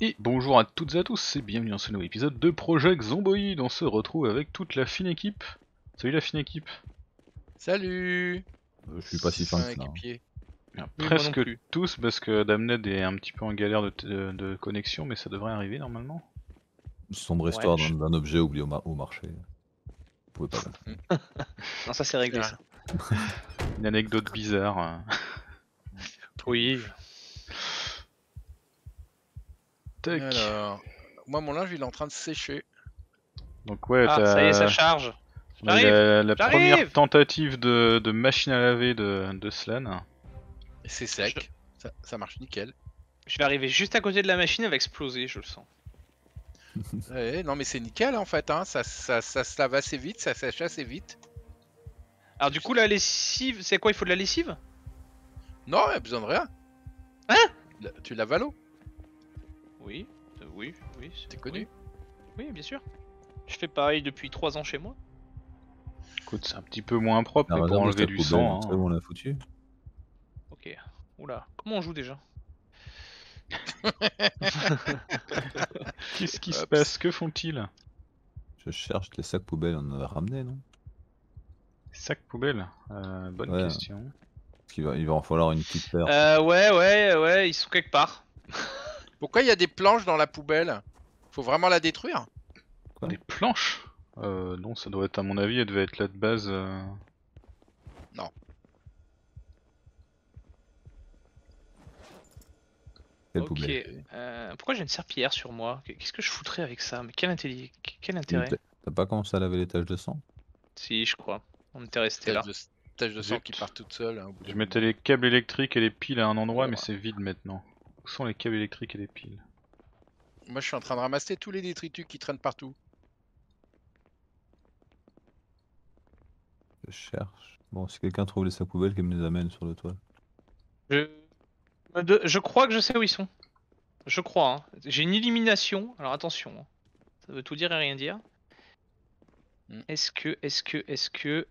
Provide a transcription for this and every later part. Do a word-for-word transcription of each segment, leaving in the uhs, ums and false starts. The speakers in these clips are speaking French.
Et bonjour à toutes et à tous et bienvenue dans ce nouvel épisode de Project Zomboid. On se retrouve avec toute la fine équipe. Salut la fine équipe. Salut. Euh, je suis pas si fin Un que ça. hein. équipier. Alors, Oui, moi non presque plus. tous parce que Damned est un petit peu en galère de, de- de connexion, mais ça devrait arriver normalement. Sombre Ouais, histoire je- d'un d'un objet oublié au, ma- au marché. Vous pouvez pas comprendre. Non, ça c'est réglé ça. Une anecdote bizarre. euh. Oui. Tac. Alors, moi mon linge il est en train de sécher. Donc ouais, Ah, t'as ça y est, ça charge. on a eu J'arrive, la, la j'arrive. première tentative de, de machine à laver de, de Slan. Et c'est sec. Ça, ça marche nickel. Je vais arriver juste à côté de la machine, elle va exploser, je le sens. Ouais, non mais c'est nickel en fait. Hein. Ça, ça, ça se lave assez vite, ça sèche assez vite. Alors du coup, la lessive, c'est quoi? Il faut de la lessive? Non, il a besoin de rien. Hein? La- Tu laves à l'eau, Oui, euh, oui, oui. t'es connu. Oui, oui, bien sûr. Je fais pareil depuis trois ans chez moi. Écoute, c'est un petit peu moins propre, La mais pour réserve de enlever sac du poubelle, sang. tu hein. sais où on l'a foutu. Ok. Oula, comment on joue déjà? Qu'est-ce qui se Hop. passe? Que font-ils? Je cherche les sacs poubelles, on en avait ramené, non? Sac poubelle euh, Bonne Ouais. question. Parce qu'il va, il va en falloir une petite paire. Euh, ouais, ouais, ouais, ils sont quelque part. Pourquoi il y a des planches dans la poubelle? Faut vraiment la détruire? Quoi? Des planches euh, Non, ça doit être, à mon avis, elle devait être là de base. euh. Quelle Ok. poubelle? Euh, pourquoi j'ai une serpillière sur moi? Qu'est-ce que je foutrais avec ça? Mais quel intérêt? Quel Tu- intérêt? T'as t'as pas commencé à laver les taches de sang? Si, je crois. On était resté là. Tache de, tache de sang Zut. qui part toute seule. hein, au bout Je d'un mettais moment. les câbles électriques et les piles à un endroit, mais Voilà. c'est vide maintenant. Où sont les câbles électriques et les piles? Moi je suis en train de ramasser tous les détritus qui traînent partout. Je cherche. Bon, si quelqu'un trouve les sacs poubelles, qu'il me les amène sur le toit. Je... me de- je crois que je sais où ils sont. Je crois. Hein. J'ai une élimination. Alors attention. hein. Ça veut tout dire et rien dire. Hmm. Est-ce que, est-ce que, est-ce que...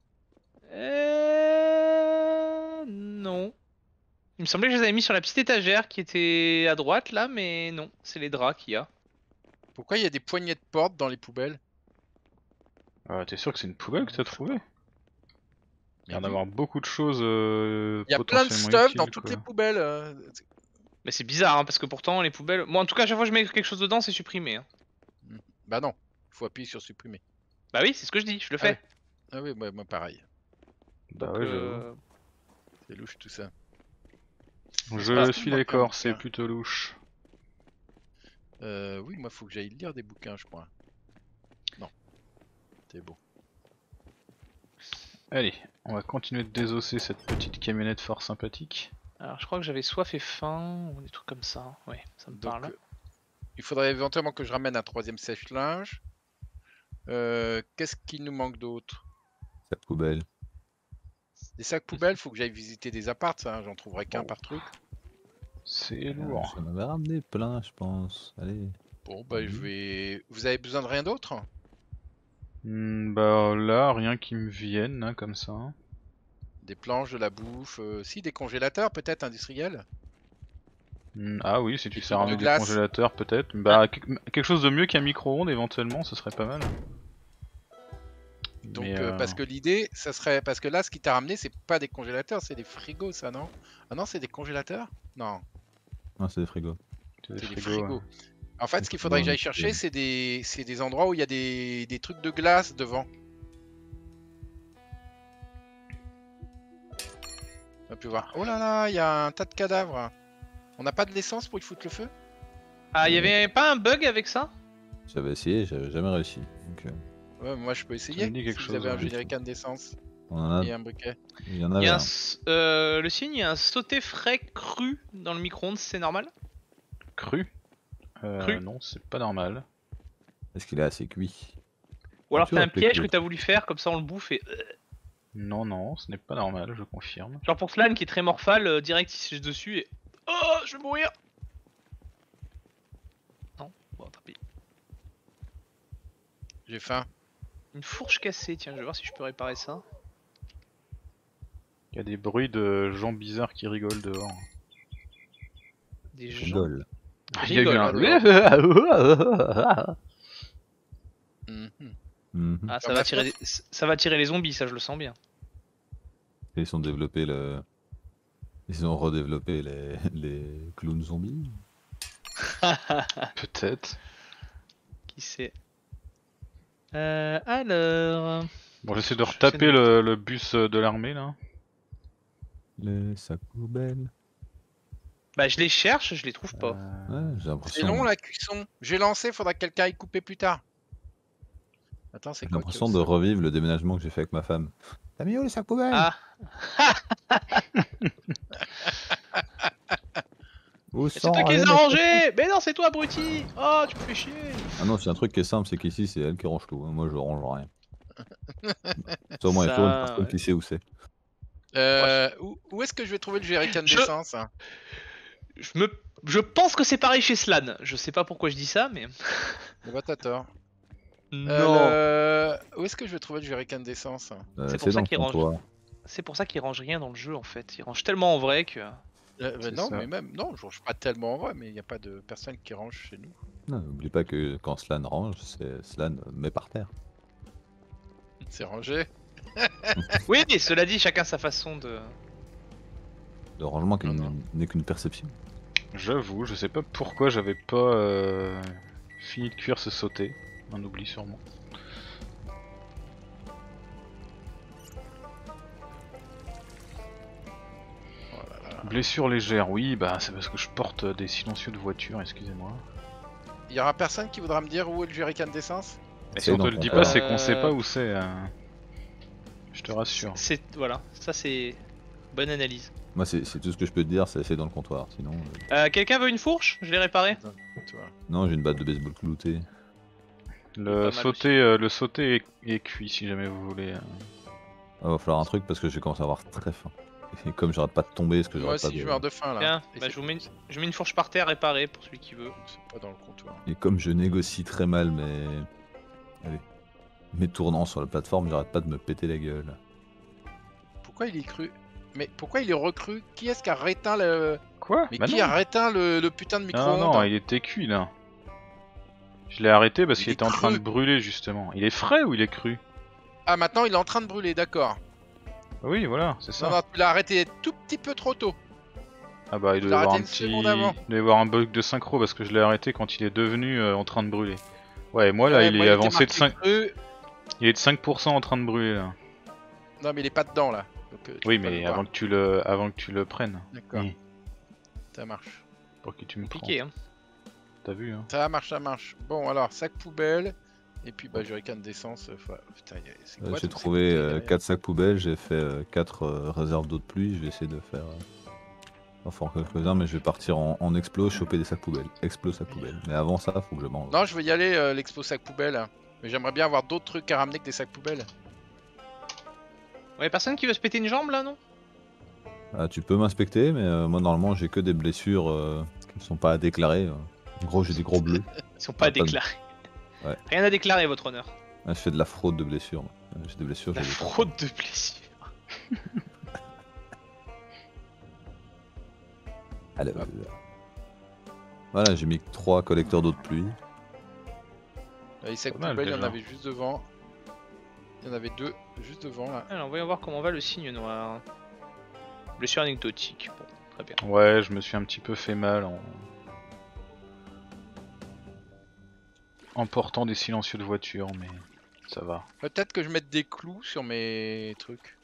Euh... Non. Il me semblait que je les avais mis sur la petite étagère qui était à droite là, mais non. C'est les draps qu'il y a. Pourquoi il y a des poignées de porte dans les poubelles? Euh, T'es sûr que c'est une poubelle que t'as trouvée? Il y a Mais d'en oui. avoir beaucoup de choses euh, Il y a plein de potentiellement stuff utiles, dans toutes quoi. les poubelles. euh, Mais c'est bizarre hein, parce que pourtant les poubelles... Moi en tout cas à chaque fois que je mets quelque chose dedans c'est supprimé. Hein. Bah non, faut appuyer sur supprimer. Bah oui c'est ce que je dis, je le Ah fais. ouais. Ah oui, moi, moi pareil. Bah Donc, ouais, j'avoue. euh, C'est louche tout ça. Je pas- suis Manque un d'accord, c'est bouquin. plutôt louche. Euh, oui, moi faut que j'aille lire des bouquins, je crois. Non, c'est bon. Allez, on va continuer de désosser cette petite camionnette fort sympathique. Alors je crois que j'avais soif et faim ou des trucs comme ça. Ouais, ça me Donc, parle. euh, il faudrait éventuellement que je ramène un troisième sèche-linge. Euh, Qu'est-ce qu'il nous manque d'autre? Sacs poubelles. Des sacs poubelles, faut que j'aille visiter des apparts, ça, hein, j'en trouverai qu'un Bon. par truc. C'est Euh, lourd. J'en avais ramené plein, je pense. Allez. Bon, bah je Mhm. vais. Vous avez besoin de rien d'autre? Hmm, bah là, rien qui me vienne, hein, comme ça. Des planches, de la bouffe, euh, si, des congélateurs peut-être industriels? Hmm, ah oui, si tu Des sais trucs ramener de des glace. congélateurs, peut-être. Bah, que- quelque chose de mieux qu'un micro-ondes, éventuellement, ce serait pas mal. Donc, Mais, euh, euh, parce que l'idée, ça serait. Parce que là, ce qui t'a ramené, c'est pas des congélateurs, c'est des frigos, ça, non? Ah non, c'est des congélateurs? Non, Non, c'est des frigos. c'est des c'est des frigos, frigos. ouais. En fait, Des ce qu'il faudrait que frigos j'aille chercher, industriels. c'est des... c'est des endroits où il y a des... des trucs de glace devant. On va plus voir. Oh là là, il y a un tas de cadavres. On n'a pas de l'essence pour y foutre le feu? Ah, il y avait pas un bug avec ça? J'avais essayé, j'avais jamais réussi. Donc, euh, Ouais, moi je peux essayer. me dit quelque si chose, vous avez un ouais. jerrycan d'essence on en a, et un briquet. il y en Il y avait a un, un. s- euh, le signe, il y a un sauté frais cru dans le micro-ondes, c'est normal? Cru euh, Cru. Non, c'est pas normal. Est-ce qu'il est assez cuit? Ou alors tu t'as un rappelles piège que- que t'as voulu faire, comme ça on le bouffe et... Non, non, ce n'est pas normal, je confirme. Genre pour Slan qui est très morphal, euh, direct il siège dessus et... Oh, je vais mourir! Non, bon tant pis. J'ai faim. Une fourche cassée, tiens, je vais voir si je peux réparer ça. Il y a des bruits de gens bizarres qui rigolent dehors. Des gens... Rigole. Il y a eu rigole, un... Mhm. Mhm. Ah, ça Dans va, ma tirer les... ça va tirer les zombies, ça je le sens bien. Et ils ont développé le. Ils ont redéveloppé les, les clowns zombies. Peut-être. Qui sait. Euh, alors... Bon, j'essaie de Je retaper fais le, le bus de l'armée là. Les sacs poubelles. Bah je les cherche, je les trouve pas. Ouais, j'ai C'est l'impression. long la cuisson. J'ai lancé, faudra que quelqu'un aille couper plus tard. Attends, c'est J'ai quoi l'impression qui est de au sol revivre le déménagement que j'ai fait avec ma femme. T'as mis où les sacs poubelles? Ah, Où c'est sont toi qui les les as mecs? rangés. Mais non, c'est toi abruti. Oh, tu me fais chier. Ah non, c'est un truc qui est simple, c'est qu'ici c'est elle qui range tout. Moi je range rien. Ça, au moins, il y a toujours une Ça, personne ouais. qui sait où c'est. Euh, où où est-ce que je vais trouver le jerrycan Je- d'essence hein Je me... Je pense que c'est pareil chez Slan. Je sais pas pourquoi je dis ça, mais... Le Batator. Non. Euh, le- Où est-ce que je vais trouver le jerrycan d'essence Euh, C'est pour c'est ça dans le qu'il range. comptoir. C'est pour ça qu'il range rien dans le jeu en fait. Il range tellement en vrai que... Euh, bah C'est Non, ça. mais même, non, je range pas tellement en vrai, mais il n'y a pas de personne qui range chez nous. Non, n'oublie pas que quand Slan range, c'est Slan met par terre. C'est rangé. Oui, mais cela dit, chacun sa façon de... Le rangement qui Non, non. n'est qu'une perception. J'avoue, je sais pas pourquoi j'avais pas euh, fini de cuire ce sauté. Un oubli sûrement. Oh là là. Blessure légère, oui, bah c'est parce que je porte des silencieux de voiture, excusez-moi. Il y aura personne qui voudra me dire où est le jerrycan d'essence Mais si C'est on dans te le le dit comptoir. pas, c'est qu'on sait Euh, pas où c'est. euh. Je te rassure. C'est... Voilà, ça c'est... Bonne analyse. Moi, c'est c'est tout ce que je peux te dire, c'est c'est dans le comptoir. Sinon, euh, Euh, quelqu'un veut une fourche? Je l'ai réparée. tu vois. non, j'ai une batte de baseball cloutée. Pas Le mal sauté, euh, le sauté est, est cuit si jamais vous voulez. euh. Ah, va falloir un truc parce que j'ai commencé à avoir très faim. Et comme j'arrête pas de tomber, parce que Moi j'arrête pas aussi, de. je meurs de faim là. Tiens, Et bah, c'est- je, vous mets une... je mets une fourche par terre réparée pour celui qui veut. C'est pas dans le comptoir. Et comme je négocie très mal mes. Allez. Mes tournants sur la plateforme, j'arrête pas de me péter la gueule. Pourquoi il est cru Mais pourquoi il est recru Qui est-ce qui a réteint le. Quoi Mais Bah qui non. a réteint le, le putain de Non, micro-ondes non, il était cuit là. Je l'ai arrêté parce Il qu'il est était en train de cru. brûler justement. Il est frais ou il est cru? Ah, maintenant il est en train de brûler, d'accord. Oui, voilà, c'est ça. Non, non, tu l'as arrêté tout petit peu trop tôt. Ah bah il Tu doit y l'as avoir un arrêté petit, une seconde avant. il doit y avoir un bug de synchro parce que je l'ai arrêté quand il est devenu euh, en train de brûler. Ouais, moi là Ouais, il moi, est était avancé de marqué cinq, cru. il est de cinq pour cent en train de brûler là. Non, mais il est pas dedans là. Donc, euh, tu Oui, peux pas mais le voir. avant que tu le, avant que tu le prennes. D'accord. Mm. Ça marche. Pour qui tu me prends. Compliqué, hein. T'as vu hein. Ça marche, ça marche. Bon, alors, sac poubelle. Et puis, bah, jerrycan d'essence. euh, fa- Putain, y a- c'est Euh, quoi j'ai tous ces trouvé bouteilles euh, derrière quatre sacs poubelles, j'ai fait quatre réserves d'eau de pluie, je vais essayer de faire. Euh... Enfin, quelques-uns, mais je vais partir en, en explo, choper des sacs poubelles. Explo sacs poubelles. Mais avant ça, faut que je mange. Non, je veux y aller, euh, l'expo sac poubelle. Mais j'aimerais bien avoir d'autres trucs à ramener que des sacs poubelles. Ouais, personne qui veut se péter une jambe là, non? Ah, tu peux m'inspecter, mais euh, moi normalement j'ai que des blessures euh, qui ne sont pas à déclarer. euh. En gros, j'ai des gros bleus. Ils sont pas Ah, pas de- déclarés. Ouais. Rien à déclarer, votre honneur. Ah, je fais de la fraude de blessures. moi. Euh, J'ai des blessures. La j'ai des- fraude de blessure. Alors, euh, Voilà, j'ai mis trois collecteurs d'eau de pluie. Euh, Les sacs Pas mal, poubelles, il y en déjà. avait juste devant. Il y en avait deux juste devant là. Alors, voyons voir comment va le signe noir. Blessure anecdotique. Bon, très bien. Ouais, je me suis un petit peu fait mal en... en portant des silencieux de voiture, mais ça va. Peut-être que je mette des clous sur mes trucs.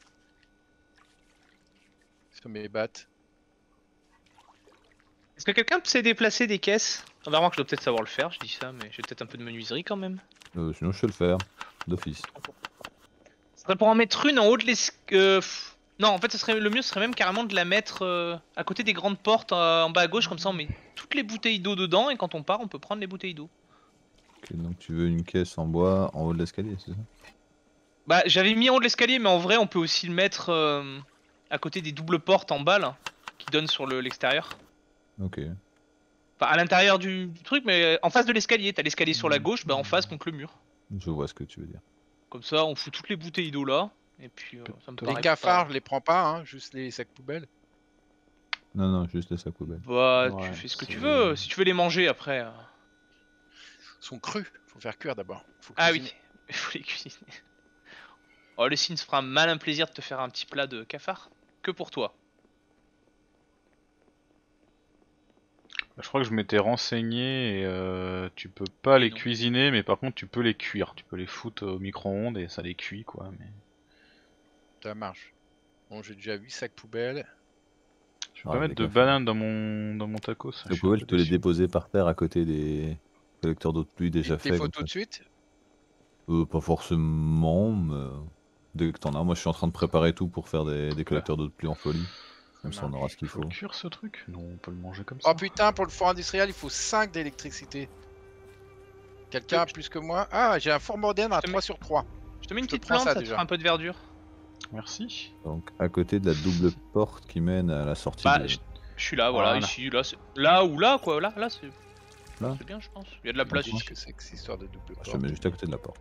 Sur mes battes. Est-ce que quelqu'un sait déplacer des caisses? On va voir que je dois peut-être savoir le faire, je dis ça, mais j'ai peut-être un peu de menuiserie quand même. Euh, sinon, je sais le faire. D'office. Ça serait pour en mettre une en haut de l'escalier. Non, en fait, ce serait... le mieux serait même carrément de la mettre euh, à côté des grandes portes euh, en bas à gauche, comme ça on met toutes les bouteilles d'eau dedans et quand on part, on peut prendre les bouteilles d'eau. Ok, donc tu veux une caisse en bois en haut de l'escalier, c'est ça? Bah, j'avais mis en haut de l'escalier, mais en vrai, on peut aussi le mettre euh, à côté des doubles portes en bas là, qui donnent sur le- l'extérieur. Ok. Enfin, à l'intérieur du, du truc, mais en face de l'escalier. T'as l'escalier sur la gauche, bah en face contre le mur. Je vois ce que tu veux dire. Comme ça, on fout toutes les bouteilles d'eau là. Et puis, euh, ça me Les paraît cafards, pas- je les prends pas, hein, juste les sacs poubelles. Non, non, juste les sacs poubelles. Bah, Ouais, tu fais ce que tu c'est- veux. Si tu veux les manger après. euh. Ils sont crus. Faut faire cuire d'abord. Faut Ah cuisiner. oui, il faut les cuisiner. Oh, le Signe se fera un malin plaisir de te faire un petit plat de cafard. Que pour toi. Je crois que je m'étais renseigné et euh, tu peux pas les non. cuisiner, mais par contre tu peux les cuire. Tu peux les foutre au micro-ondes et ça les cuit quoi. Mais... Ça marche. Bon, j'ai déjà huit sacs poubelles. Je peux Ah, pas les mettre de cafards. bananes dans mon dans mon tacos. je Les suis un poubelles, peu tu peux les déçu. déposer par terre à côté des collecteurs d'eau de pluie déjà Il te les faits. faut comme tout de ça. suite. Euh, pas forcément, mais dès que t'en as. Moi, je suis en train de préparer tout pour faire des, des collecteurs d'eau de pluie en folie. Comme ça, on aura ce qu'il Faut faut. le cuire ce truc? Non, on peut le manger comme ça. Oh putain, pour le four industriel, il faut cinq d'électricité. Quelqu'un a plus que moi? Ah, j'ai un four moderne à te trois sur trois. Je te mets une Je te petite prends plante, ça, ça, te déjà. fera un peu de verdure. Merci. Donc, à côté de la double porte qui mène à la sortie Bah, de... je, je suis là, voilà, Voilà. ici, là, c'est- là ou là, quoi. Là, là, c'est Là. c'est bien, je pense. Il y a de la Bah, place moi. Qu'est-ce ici. que c'est que cette histoire de double Je porte? mets juste à côté de la porte.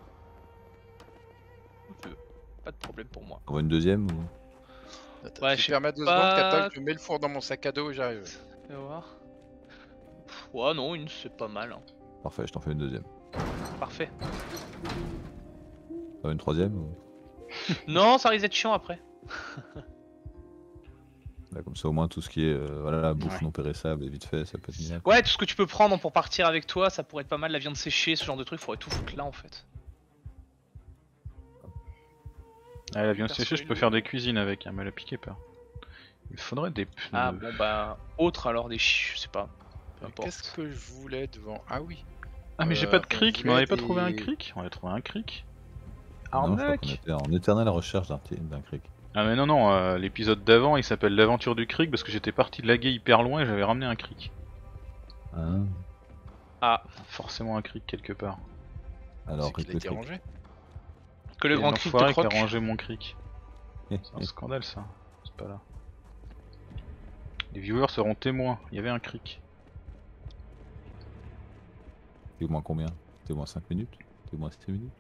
Ok. Pas de problème pour moi. On voit une deuxième ou... Attends, Ouais, tu je sais permets deux pas. secondes, Katoc, je mets le four dans mon sac à dos et j'arrive. Fais voir. Pff, Ouais, non, une, c'est pas mal. hein. Parfait, je t'en fais une deuxième. Parfait. T'en veux une troisième ou... Non, ça risque d'être chiant après. Là, comme ça, au moins, tout ce qui est euh, voilà, la bouffe Ouais. non périssable et vite fait, ça peut être mis là. Ouais, tout ce que tu peux prendre pour partir avec toi, ça pourrait être pas mal. La viande séchée, ce genre de truc, faudrait tout foutre là en fait. Ah, la viande Perso, séchée, je il peux le- faire des cuisines avec, hein, mais le piquez pas. Il me faudrait des pneus. Ah bon, bah, autre alors, des chi... je sais pas. Peu importe. Qu'est-ce que je voulais devant? Ah oui. Ah, mais j'ai Euh, pas de on cric, mais on voulait avait pas trouvé un des- cric? On avait trouvé un cric. Non, je crois Arnaque! qu'on était en éternelle recherche d'un ti- d'un cric. Ah, mais non, non, euh, l'épisode d'avant il s'appelle l'aventure du cric parce que j'étais parti laguer hyper loin et j'avais ramené un cric. Ah, Ah, Forcément un cric quelque part. alors, C'est qu'il Rick a le été cric. rangé. que le Il y a grand un cric de enfoiré qui a croque. rangé mon cric. Eh, C'est un eh, scandale ça. C'est pas là. Les viewers seront témoins. Il y avait un cric. T'es au moins combien? T'es au moins cinq minutes? T'es au moins six minutes?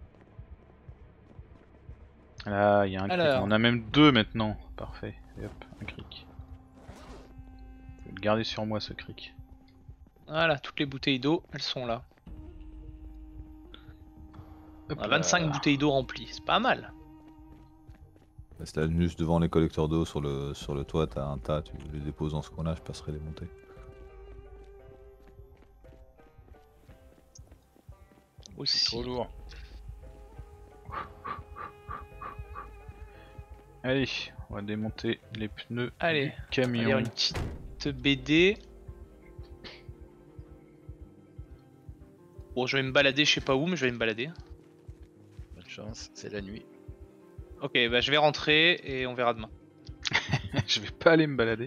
Là, il y a un cric. Alors. On en a même deux maintenant. Parfait. Et hop, un cric. Je vais le garder sur moi ce cric. Voilà, toutes les bouteilles d'eau, elles sont là. Hop On a là. vingt-cinq bouteilles d'eau remplies, c'est pas mal. Reste là juste devant les collecteurs d'eau sur le, sur le toit, t'as un tas, tu les déposes dans ce coin-là, je passerai les monter. Aussi. Trop lourd. Allez, on va démonter les pneus Allez, du on va camion. lire une petite B D. Bon, je vais me balader, je sais pas où, mais je vais me balader. Bonne chance, c'est la nuit. Ok, bah je vais rentrer et on verra demain. Je vais pas aller me balader.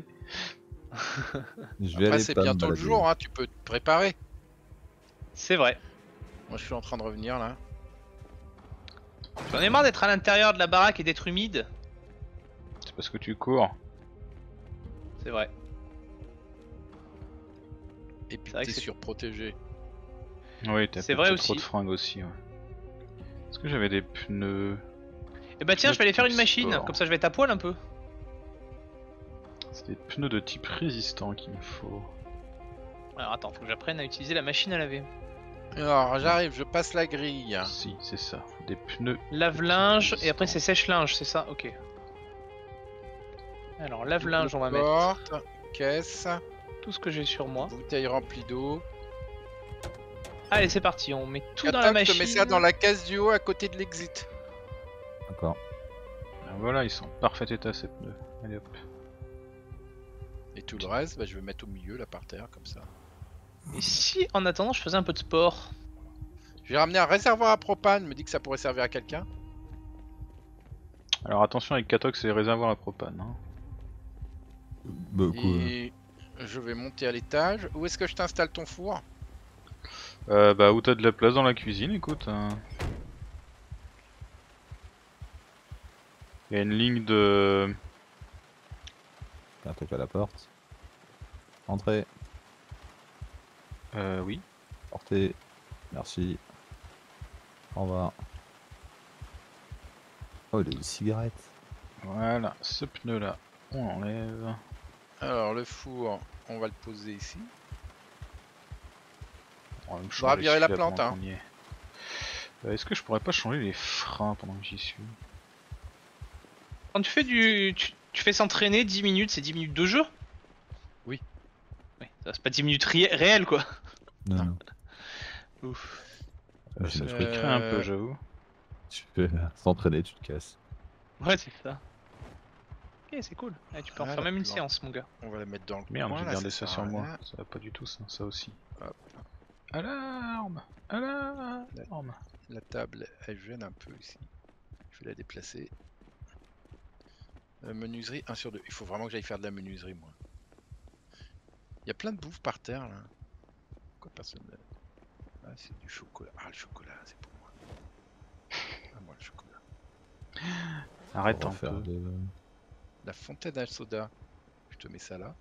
Je vais Après, aller c'est pas me bientôt le balader. jour, hein, tu peux te préparer. C'est vrai. Moi, je suis en train de revenir là. J'en ai marre d'être à l'intérieur de la baraque et d'être humide. C'est parce que tu cours. C'est vrai. Et puis, C'est vrai que t'es c'est- surprotégé. Oui, t'as C'est peut-être vrai trop aussi. de fringues aussi. Ouais. Est-ce que j'avais des pneus? Et bah tiens, je vais aller faire une Type machine, sport. comme ça je vais être à poil un peu. C'est des pneus de type résistant qu'il me faut. Alors attends, faut que j'apprenne à utiliser la machine à laver. Alors, j'arrive, je passe la grille. Si, c'est ça. Des pneus. Lave-linge et après c'est sèche-linge, c'est ça? Ok. Alors lave-linge, on va mettre Porte, caisse, tout ce que j'ai sur moi. bouteille remplie d'eau. Allez, c'est parti, on met tout dans Attends, la je machine. te mets ça dans la case du haut à côté de l'exit. D'accord. Ah, voilà, ils sont en parfait état ces pneus. Allez hop. Et tout le reste, bah, je vais mettre au milieu là par terre comme ça. Et si en attendant je faisais un peu de sport? J'ai ramené un réservoir à propane, me dit que ça pourrait servir à quelqu'un. Alors attention avec Katox et les réservoirs à propane. Hein. Beaucoup. Et je vais monter à l'étage. Où est-ce que je t'installe ton four? Euh, bah où t'as de la place dans la cuisine, écoute. hein. Il y a une ligne de... Un truc à la porte. Entrez, Euh, oui. portez. Merci. Au revoir. Oh, il a une cigarette. Voilà, ce pneu là, on l'enlève. Alors le four, on va le poser ici. On va me Faudra changer virer la celui-là plante, pendant hein. qu'on y est. Euh, Est-ce que je pourrais pas changer les freins pendant que j'y suis? Quand tu fais du. Tu, tu fais s'entraîner dix minutes, c'est dix minutes de jeu? Oui. Oui, ça, c'est pas dix minutes ré- réelles quoi. Non, non. Ouf. Euh, Ça j'ai me une- frustrait un peu, Euh, j'avoue. Tu peux s'entraîner, tu te casses. Ouais, c'est ça. Ok, c'est cool. Ouais, tu peux en Ah, faire la même une plante. séance, mon gars. On va la mettre dans le Merde, coin. j'ai là, gardé ça sert sur à moi. rien. Ça va pas du tout ça, ça aussi. Hop. Alarme! Alarme! La table, elle gêne un peu ici. Je vais la déplacer. Euh, menuiserie un sur deux. Il faut vraiment que j'aille faire de la menuiserie, moi. Il y a plein de bouffe par terre, là. Pourquoi personne ne... Ah, c'est du chocolat. Ah, le chocolat, c'est pour moi. Ah, moi, le chocolat. Arrête Pour un refaire peu. de- La fontaine à soda. Je te mets ça là.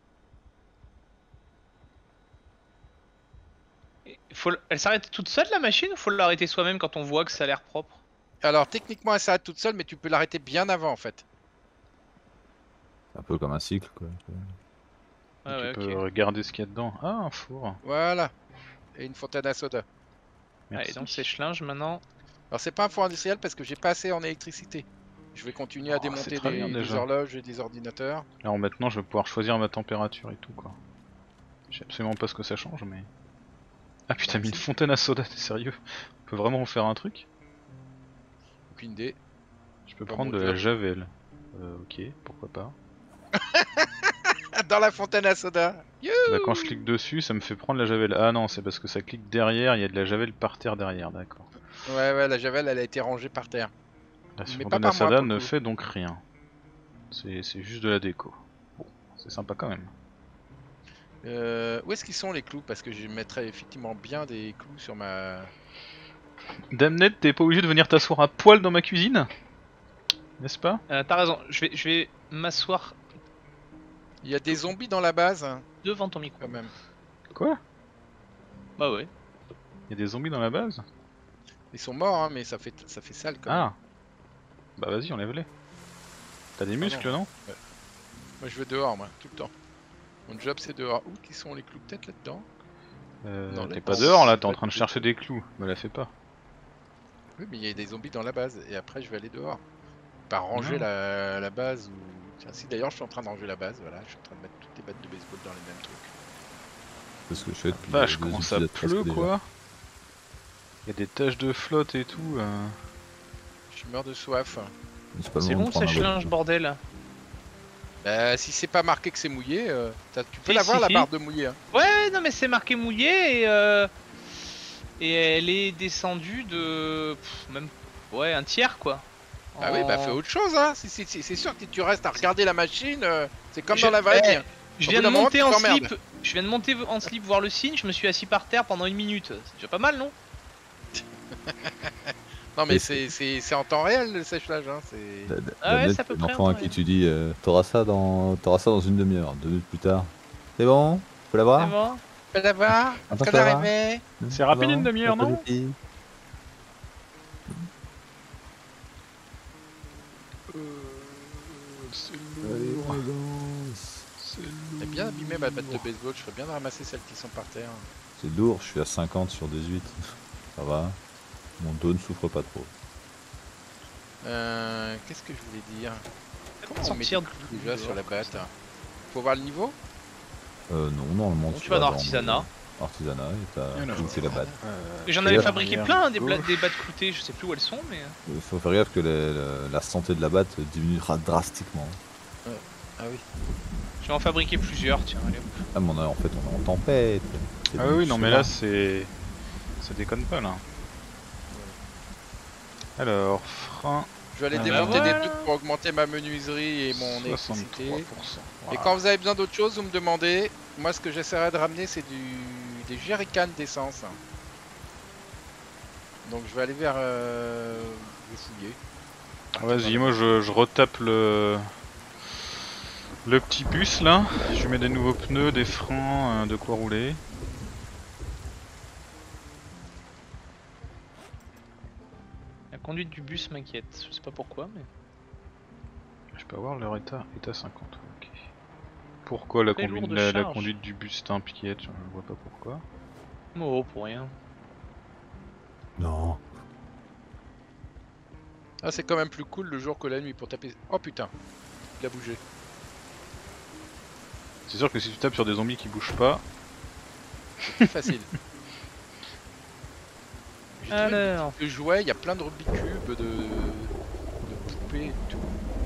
Et Faut... l- Elle s'arrête toute seule la machine ou faut l'arrêter soi-même quand on voit que ça a l'air propre? Alors, techniquement, elle s'arrête toute seule, mais tu peux l'arrêter bien avant, en fait. C'est un peu comme un cycle, quoi. Ah tu ouais, peux ok. regarder ce qu'il y a dedans. Ah, un four. Voilà. Et une fontaine à soda. Merci. Allez, donc sèche-linge maintenant. Alors, c'est pas un four industriel parce que j'ai pas assez en électricité. Je vais continuer à Oh, c'est démonter très des, bien, des déjà. horloges et des ordinateurs. Alors maintenant, je vais pouvoir choisir ma température et tout, quoi. Je sais absolument pas ce que ça change, mais... Ah putain, Bah, mis une si. fontaine à soda, t'es sérieux? On peut vraiment en faire un truc? Aucune idée. Je peux Pas prendre de mon la job. javel. Euh, ok, pourquoi pas. Dans la fontaine à soda. Bah quand je clique dessus, ça me fait prendre la javel. Ah non, c'est parce que ça clique derrière, il y a de la javel par terre derrière, d'accord. Ouais, ouais, la javel, elle a été rangée par terre. La Mais pas fontaine à par moi, soda pour le ne coup. fait donc rien. C'est c'est juste de la déco. Bon, c'est sympa quand même. Euh, où est-ce qu'ils sont les clous? Parce que je mettrais effectivement bien des clous sur ma... Damned, t'es pas obligé de venir t'asseoir à poil dans ma cuisine? N'est-ce pas? Euh, T'as raison, je vais, je vais m'asseoir Il y a des zombies dans la base, hein, devant ton micro. quand même. Quoi? Bah ouais. Il y a des zombies dans la base? Ils sont morts, hein, mais ça fait, ça fait sale quand même. Ah! Bah vas-y, enlève-les. T'as des muscles, non? Moi je vais dehors, moi, tout le temps. Mon job c'est dehors. Où qui sont les clous peut-être là-dedans? Euh, Non, t'es les pas penses- dehors là, t'es en pas train de du chercher tout. des clous. Me la fais pas. Oui, mais il y a des zombies dans la base, et après je vais aller dehors. Pas ranger Non. la, la base ou... Tiens, si d'ailleurs je suis en train de ranger la base, voilà, je suis en train de mettre toutes les battes de baseball dans les mêmes trucs. C'est ce que je fais depuis Vache, deux comment ça épisodes presque pleut déjà. quoi? Il y a des taches de flotte et tout. euh. Je meurs de soif. C'est pas le C'est moment bon de prendre un sèche-linge, bout. bordel. Bah, si c'est pas marqué que c'est mouillé, euh, t'as- tu peux Si, l'avoir si, la si. barre de mouillé. Hein. Ouais, non mais c'est marqué mouillé et euh... et elle est descendue de pff, même ouais un tiers quoi. Bah oui, bah fais En- autre chose, hein. Si- si- si- C'est sûr que si tu restes à regarder la machine, euh, c'est comme Je- dans la vraie eh, vie. hein. Je Au viens bout de d'un moment, monter tu en t'emmerdes. slip. Je viens de monter en slip voir le signe. Je me suis assis par terre pendant une minute. C'est déjà pas mal, non? Non mais Et c'est c'est- c'est en temps réel le sèche-linge, hein. C'est... Da- da- Ah ouais, Damned, c'est à peu c'est près l'enfant à un qui vrai. tu dis euh, t'auras ça dans t'auras ça dans une demi-heure. Deux minutes plus tard. C'est bon? Tu peux C'est l'avoir? bon. Tu peux l'avoir? En Attends, train je peux l'avoir. d'arriver? C'est rapide, Bon, une demi-heure, t'as pas non de filles. Allez, présence. J'ai bien abîmé ma batte de baseball, je ferais bien de ramasser celles qui sont par terre. C'est lourd, je suis à cinquante sur dix-huit. Ça va. Mon dos ne souffre pas trop. Euh, Qu'est-ce que je voulais dire? Comment on met Sortir des de- clous déjà sur la batte? Faut voir le niveau? Euh, non, normalement. Bon, tu vas dans l'artisanat. euh, Artisanat et t'as Alors. clouté la batte. Euh, Et J'en Et avais là, fabriqué arrière, plein, hein, des, bla- gauche. des battes cloutées. Je sais plus où elles sont, mais. Il faut faire gaffe que la, la- la santé de la batte diminuera drastiquement. Ah oui. Je vais en fabriquer plusieurs. Tiens, allez. Ah, mais on a- en fait, on est en tempête. C'est Ah du oui, non mais chemin. là c'est... Ça déconne pas là. Alors, frein... Je vais aller Ah, démonter bah des voilà. trucs pour augmenter ma menuiserie et mon électricité. soixante-trois pour cent. Et Voilà. quand vous avez besoin d'autre chose, vous me demandez. Moi, ce que j'essaierai de ramener, c'est du... des jerrycans d'essence. Donc, je vais aller vers. Euh... Je vais fouiller. Ah, vas-y, moi je, je retape le... Le petit bus là. Je lui mets des nouveaux pneus, des freins, euh, de quoi rouler. La conduite du bus m'inquiète. Je sais pas pourquoi, mais. Je peux avoir leur état, état cinquante. Ok. Pourquoi la, Très conduite, lourde la, la charge. conduite du bus t'inquiète? Je ne vois pas pourquoi. Oh, pour rien. Non. Ah, c'est quand même plus cool le jour que la nuit pour taper. Oh putain, il a bougé. C'est sûr que si tu tapes sur des zombies qui bougent pas, C'est plus facile. J'ai trouvé Alors, le jouet, il y a plein de Rubik's Cube, de... de poupées et tout.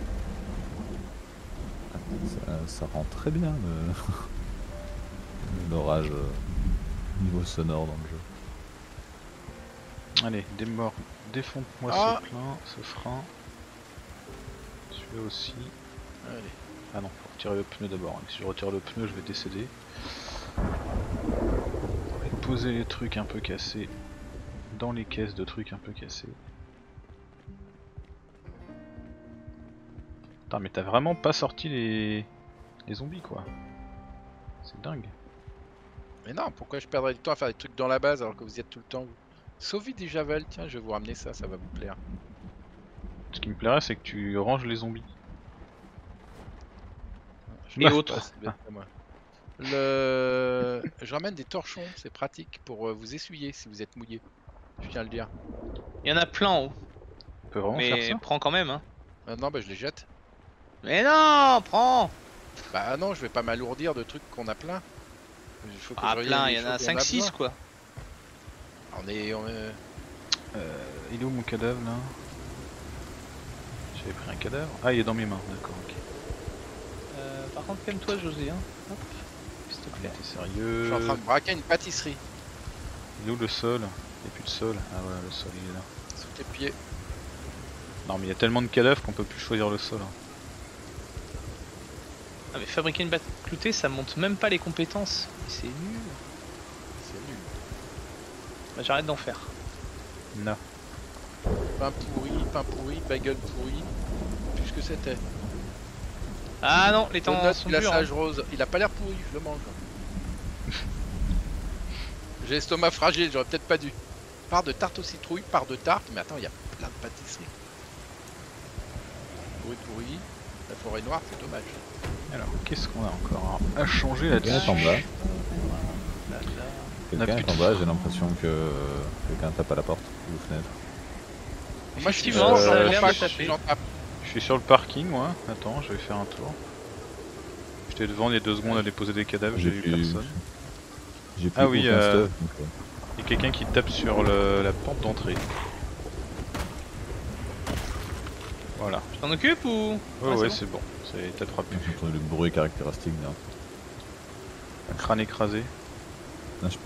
Ça, ça rend très bien le- l'orage euh, niveau sonore dans le jeu. allez, démord, défonce-moi Ah. ce plein, ce frein. Celui-là aussi. Allez. Ah non, faut retirer le pneu d'abord. Si je retire le pneu, je vais décéder. On va poser les trucs un peu cassés dans les caisses de trucs un peu cassés. Putain, mais t'as vraiment pas sorti les... les zombies quoi. C'est dingue. Mais non, pourquoi je perdrais du temps à faire des trucs dans la base alors que vous y êtes tout le temps vous. Sauvez du Javel, tiens, je vais vous ramener ça, ça va vous plaire. Ce qui me plairait, c'est que tu ranges les zombies. Je Et marche autres. pas, c'est bête à moi. Le... Je ramène des torchons, c'est pratique pour euh, vous essuyer si vous êtes mouillé. Je tiens à le dire. il y en a plein en haut. On peut vraiment faire Mais ça? prends quand même, hein. Maintenant, bah, je les jette. Mais non, prends. Bah non, je vais pas m'alourdir de trucs qu'on a plein. Il faut que Ah, je regarde plein, les il y en choses a dont on cinq six besoin. quoi. On est... On est... Euh, il est où mon cadavre là? J'avais pris un cadavre. Ah, il est dans mes mains, d'accord, ok. Euh, par contre, calme-toi, José. Hein. Hop, s'il te plaît. T'es Je sérieux? suis en train de braquer une pâtisserie Il est où le sol? Il n'y a plus de sol. Ah ouais, le sol il est là. sous tes pieds. Non mais il y a tellement de cadavres qu'on peut plus choisir le sol. hein. Ah, mais fabriquer une batte cloutée, ça monte même pas les compétences. C'est nul. C'est nul. Bah, j'arrête d'en faire. Non. Pain pourri, pain pourri, bagel pourri. Plus ce que c'était. Ah non, les temps Donut sont glaçage durs. hein. sage rose. Il a pas l'air pourri, je le mange. J'ai l'estomac fragile, j'aurais peut-être pas dû. Part de tarte aux citrouilles, part de tarte. Mais attends, il y a plein de pâtisseries. Pourri pourri. La forêt noire, c'est dommage. Alors, qu'est-ce qu'on a encore à changer Quelqu'un là-dessus? est en bas. Là, là. Quelqu'un plus est de en bas, feu. j'ai l'impression que euh, quelqu'un tape à la porte ou aux fenêtres. Moi, je suis Effectivement, sûr, ça a j'en l'air pas de quand taper. j'en tape. Je suis sur le parking moi. Attends, je vais faire un tour. J'étais devant il y a deux secondes à déposer des cadavres, j'ai J'ai eu plus- personne. J'ai plus Ah oui, aucun euh, stuff, donc, euh, Il y a quelqu'un qui tape sur le- la porte d'entrée. Voilà. Tu t'en occupes ou Ouais, Ouais, ouais, c'est c'est bon. C'est- Il tapera plus. j'ai entendu le bruit caractéristique d'un. Un crâne écrasé. Non, je-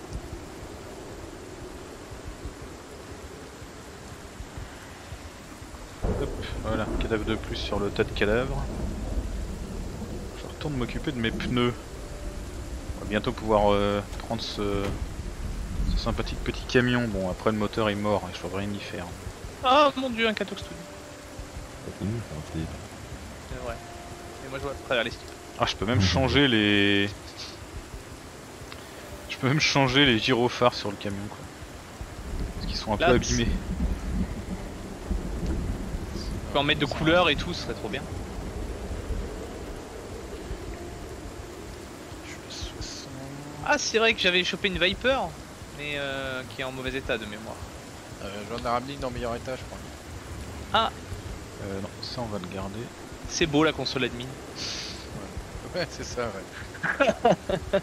Hop, voilà, cadavre de plus sur le tas de cadavres. Je retourne m'occuper de mes pneus. On va bientôt pouvoir euh, prendre ce... ce sympathique petit camion. Bon, après le moteur est mort et je peux rien y faire. Oh mon dieu, un Catox tout nu. c'est fini, c'est un slip. C'est vrai. Et moi je vois à travers les sticks. Ah, je peux même changer les... Je peux même changer les gyrophares sur le camion, quoi. Parce qu'ils sont un peu Là, abîmés. Tu peux en mettre de couleurs et tout, ce serait trop bien. Je suis soixante. Ah, c'est vrai que j'avais chopé une Viper, mais euh, qui est en mauvais état de mémoire. Euh, J'en ai ramené une en meilleur état, je crois. Euh, non, ça on va le garder. C'est beau la console admin. Ouais, c'est ça, ouais.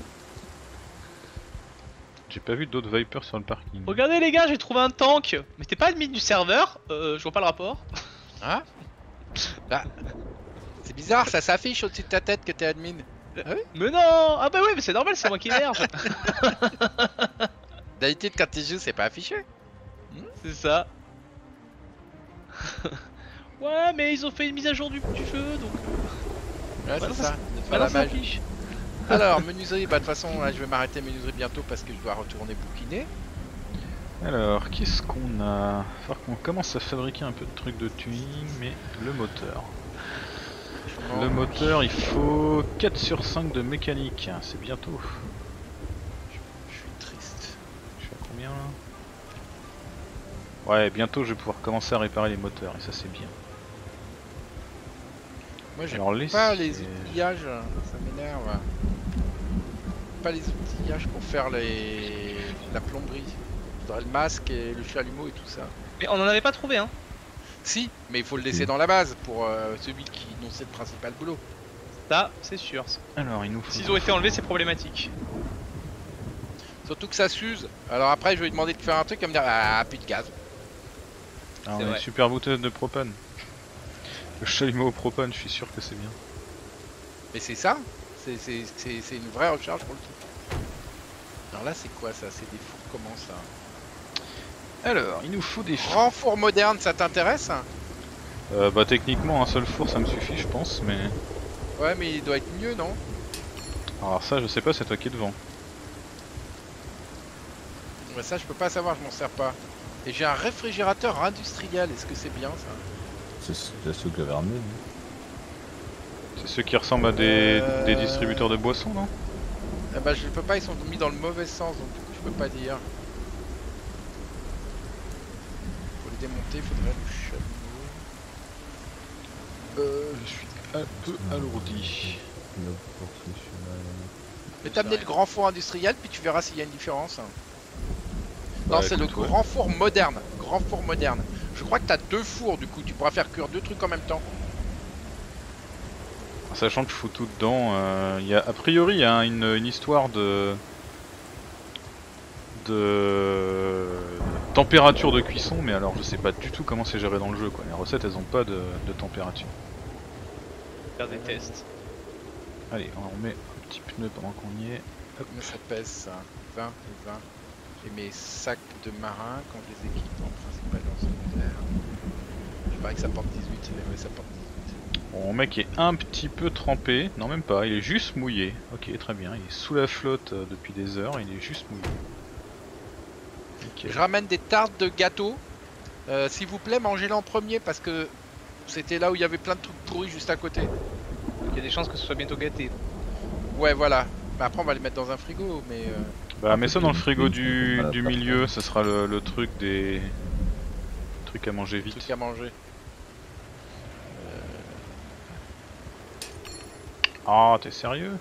J'ai pas vu d'autres Vipers sur le parking. Regardez les gars, j'ai trouvé un tank. Mais t'es pas admin du serveur, euh, je vois pas le rapport. Hein? Bah, c'est bizarre, ça s'affiche au-dessus de ta tête que t'es admin. Mais non. Ah bah ouais, mais c'est normal, c'est moi qui énerve. D'habitude, quand tu joues, c'est pas affiché. C'est ça. Ouais, mais ils ont fait une mise à jour du, du jeu, donc... Ouais, Bah non, c'est ça ça. de faire Maintenant la ça magie. affiche. Alors, menuiserie, bah de toute façon, là, je vais m'arrêter menuiserie bientôt parce que je dois retourner bouquiner. Alors, qu'est-ce qu'on a? Il va falloir qu'on commence à fabriquer un peu de trucs de tuning, mais le moteur. Le moteur, il faut quatre sur cinq de mécanique, c'est bientôt. Je suis triste. Je suis à combien là? Ouais, bientôt je vais pouvoir commencer à réparer les moteurs, et ça c'est bien. Moi j'ai Alors les... pas les outillages, ça m'énerve. Pas les outillages pour faire les... la plomberie. Il faudrait le masque et le chalumeau et tout ça. Mais on en avait pas trouvé, hein. Si, mais il faut le laisser Si. dans la base pour euh, celui qui non c'est le principal boulot. Ça, c'est sûr. Alors il nous faut... S'ils ont été enlevés, c'est problématique. Surtout que ça s'use. Alors après je vais lui demander de faire un truc, elle me dire ah plus de gaz. Ah, on C'est a une vrai. super bouteille de propane. Le chalumeau au propane, je suis sûr que c'est bien. Mais c'est ça, c'est c'est- c'est- c'est une vraie recharge pour le truc. Alors là c'est quoi ça? C'est des fours comment ça? Alors, il nous faut des... Grand four moderne, ça t'intéresse? Euh, bah techniquement un seul four ça me suffit je pense, mais... Ouais mais il doit être mieux non? Alors ça je sais pas, c'est toi qui es devant. Ouais, ça je peux pas savoir, je m'en sers pas. Et j'ai un réfrigérateur industriel, est-ce que c'est bien ça? C'est c'est ceux que j'avais ramené. C'est ceux qui ressemblent à des, Euh. des distributeurs de boissons, non? Ah bah je peux pas, ils sont mis dans le mauvais sens donc du coup je peux pas dire. Pour les démonter, il faudrait le chalumeau. Euh, je suis un peu alourdi. Le professionnel. Mais t'as amené le grand four industriel puis tu verras s'il y a une différence. Non Bah, c'est le écoute, ouais. grand four moderne, grand four moderne. Je crois que t'as deux fours du coup, tu pourras faire cuire deux trucs en même temps. Sachant que je fous tout dedans, euh, il y a, a priori il y a une, une histoire de... de température de cuisson, mais alors je sais pas du tout comment c'est géré dans le jeu quoi. Les recettes elles ont pas de, de température. Faire des tests. Allez, on met un petit pneu pendant qu'on y est. Hop. Combien ça pèse ça? vingt et vingt. Et mes sacs de marin quand je les équipe en principal et en secondaire. Je parie que ça porte dix-huit, mais ouais ça porte dix-huit. Bon, mon mec est un petit peu trempé, non même pas, il est juste mouillé. Ok, très bien, il est sous la flotte euh, depuis des heures, il est juste mouillé. Ok. Je ramène des tartes de gâteau. Euh, S'il vous plaît, mangez-les en premier parce que c'était là où il y avait plein de trucs pourris juste à côté. Donc il y a des chances que ce soit bientôt gâté. Ouais, voilà. Bah, après, on va les mettre dans un frigo, mais. Euh... Bah mets ça dans le frigo du, Voilà, du parfait. milieu, ce sera le, le truc des... trucs à manger vite. trucs à manger. Ah, t'es sérieux?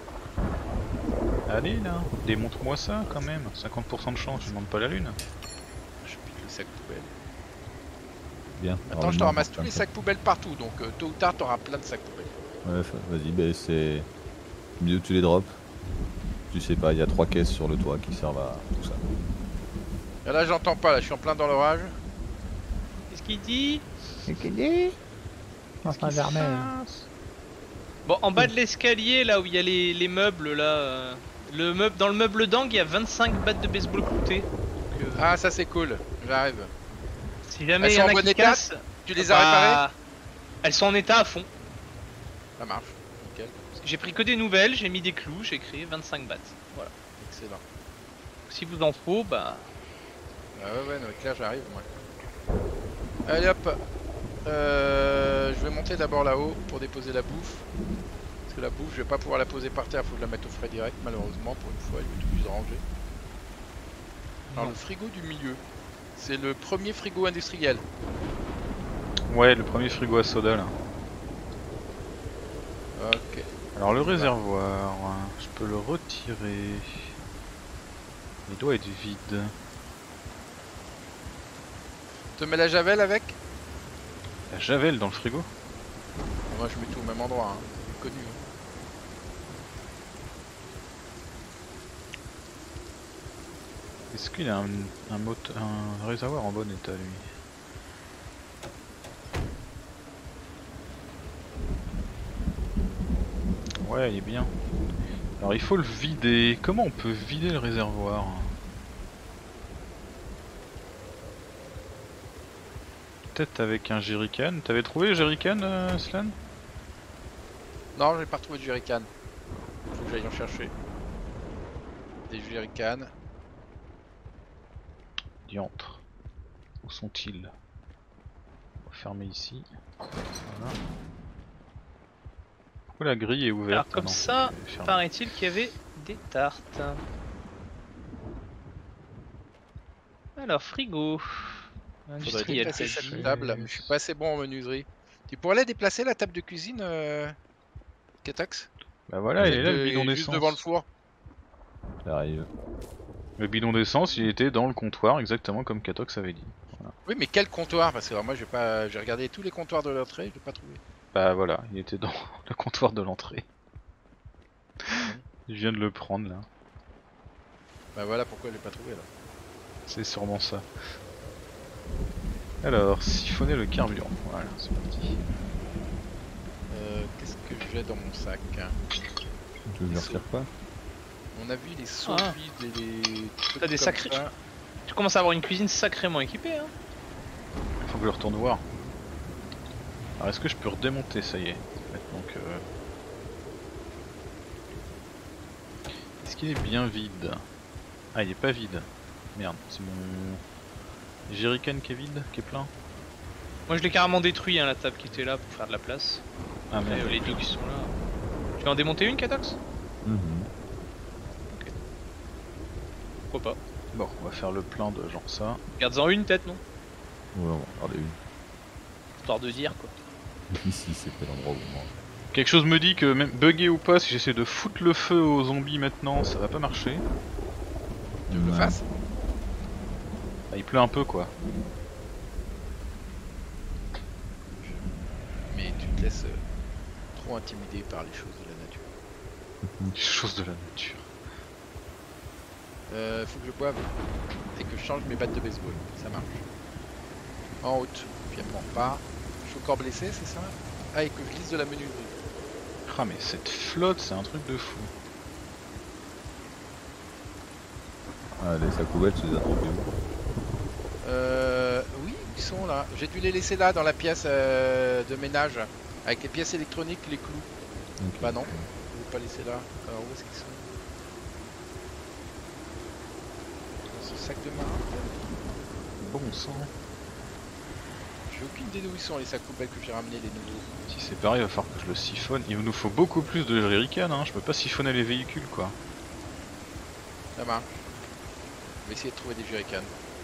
Allez là, démontre-moi ça quand même. cinquante pour cent de chance, je demande pas la lune. Je pique le sac poubelle. Bien. Attends, je te Heureusement, ramasse pour tous les ça. sacs poubelles partout, donc euh, tôt ou tard, t'auras plein de sacs poubelles. Ouais, fa- vas-y, bah, c'est mieux que tu les drops. Tu sais pas, il y a trois caisses sur le toit qui servent à tout ça. Et là, j'entends pas, là, je suis en plein dans l'orage. Qu'est-ce qu'il dit? C'est qui dit? Enfin, Qu'est-ce qui se Vermeil. passe Bon, en bas de l'escalier, là où il y a les, les meubles, là, euh, le meuble, dans le meuble d'angle, il y a vingt-cinq battes de baseball cloutées. Donc, euh, Ah, ça c'est cool, j'arrive. si jamais elles il y en sont en a bon qui état cassent, Tu les as bah, réparés? elles sont en état à fond. Ça marche, nickel, J'ai pris que des nouvelles, j'ai mis des clous, j'ai créé vingt-cinq battes. Voilà. excellent. Si vous en faut, bah. Ah ouais, ouais, non, clair, j'arrive, moi. Allez hop. Euh, je vais monter d'abord là-haut pour déposer la bouffe. Parce que la bouffe, je vais pas pouvoir la poser par terre, faut que je la mette au frais direct, malheureusement, pour une fois, je vais tout plus ranger. Alors, le frigo du milieu, c'est le premier frigo industriel. Ouais, le premier frigo à soda là. Ok. Alors le réservoir, je peux le retirer. Il doit être vide. Te mets la javel avec? La javel dans le frigo? Moi, je mets tout au même endroit, hein. C'est connu. hein. Est-ce qu'il a un, un, mote- un réservoir en bon état lui? Ouais, il est bien. Alors il faut le vider. Comment on peut vider le réservoir? Peut-être avec un jerrycan. T'avais trouvé le jerrycan, euh, Slan? Non, j'ai pas retrouvé de jerrycan. Faut que j'aille en chercher. Des jerrycans. Diantre. Où sont-ils? On va fermer ici. Voilà. Pourquoi la grille est ouverte? Alors, comme Ah non, ça, elle est fermée. paraît-il qu'il y avait des tartes. Alors, frigo. Faudrait Industriel. déplacer peut-être. cette table, mais je suis pas assez bon en menuiserie. Tu pourrais la déplacer la table de cuisine, euh... Katox? Bah voilà, il est là le Euh, bidon juste d'essence. devant le four. J'arrive. Le bidon d'essence, il était dans le comptoir, exactement comme Katox avait dit. Oui, mais quel comptoir? Parce que alors, moi, j'ai pas, j'ai regardé tous les comptoirs de l'entrée, je l'ai pas trouvé. Bah voilà, il était dans le comptoir de l'entrée. Je viens de le prendre là. Bah voilà pourquoi je l'ai pas trouvé là. C'est sûrement ça. Alors, siphonner le carburant. Voilà, c'est parti. Euh, Qu'est-ce que j'ai dans mon sac? Tu veux que je retire quoi? On a vu les seaux Ah. vides et les. trucs T'as des comme sacrés- ça. Tu commences à avoir une cuisine sacrément équipée, hein. Faut que je retourne voir. Alors, est-ce que je peux redémonter? Ça y est. Maintenant que. Est-ce qu'il est bien vide? Ah, il est pas vide. Merde, c'est mon. Jerrycan qui est vide, qui est plein. Moi je l'ai carrément détruit, hein, la table qui était là pour faire de la place. Ah Et, merde. euh, les deux qui sont là. Tu vas en démonter une, Katox? Mhm. Pourquoi pas? Bon, on va faire le plein de genre ça. Garde-en une tête, non? Ouais, on va regarder une. Histoire de dire quoi. Ici, c'est pas l'endroit où moi. Quelque chose me dit que même bugué ou pas, si j'essaie de foutre le feu aux zombies maintenant, ça va pas marcher. Tu veux que je le fasse? Ah, il pleut un peu quoi. Mais tu te laisses euh, trop intimider par les choses de la nature. Des choses de la nature. Euh, faut que je boive et que je change mes battes de baseball. Ça marche. En route. Puis après on repart. Je suis encore blessé, c'est ça? Ah, et que je lise de la menuiserie. Ah mais cette flotte, c'est un truc de fou. Ah, les sacs poubelles, tu les as trouvés où? Euh, oui, ils sont là. J'ai dû les laisser là dans la pièce euh, de ménage. Avec les pièces électroniques, les clous. Ok. Bah non, je vais pas laisser là. Alors où est-ce qu'ils sont? Dans ce sac de marin. Bon sang. J'ai aucune idée d'où ils sont les sacs poubelles que j'ai ramenés, les nouveaux. Si c'est pareil, il va falloir que je le siphonne. Il nous faut beaucoup plus de jerrycan, hein. Je peux pas siphonner les véhicules quoi. Ça marche. Je vais essayer de trouver des jerrycans.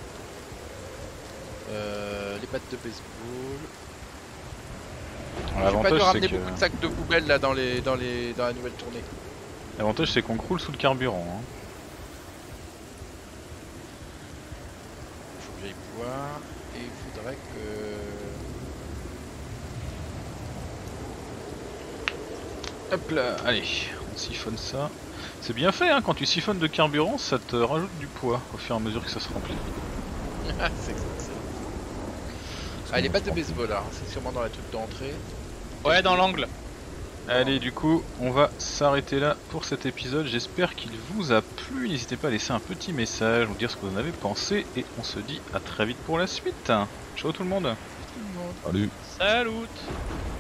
Euh, les battes de baseball. J'ai pas dû L'avantage c'est ramener que beaucoup de sacs de poubelles là dans les dans les dans la nouvelle tournée. l'avantage c'est qu'on croule sous le carburant. Hein. Faut que j'aille boire et il faudrait que. Hop là, allez, on siphonne ça. C'est bien fait hein, quand tu siphonnes de carburant, ça te rajoute du poids au fur et à mesure que ça se remplit. Ah, c'est excellent. Ah, les battes de baseball, alors c'est sûrement dans la truc d'entrée. Ouais, dans l'angle. Allez, du coup, on va s'arrêter là pour cet épisode. J'espère qu'il vous a plu. N'hésitez pas à laisser un petit message, nous dire ce que vous en avez pensé. Et on se dit à très vite pour la suite. Ciao tout le monde. Salut. Salut.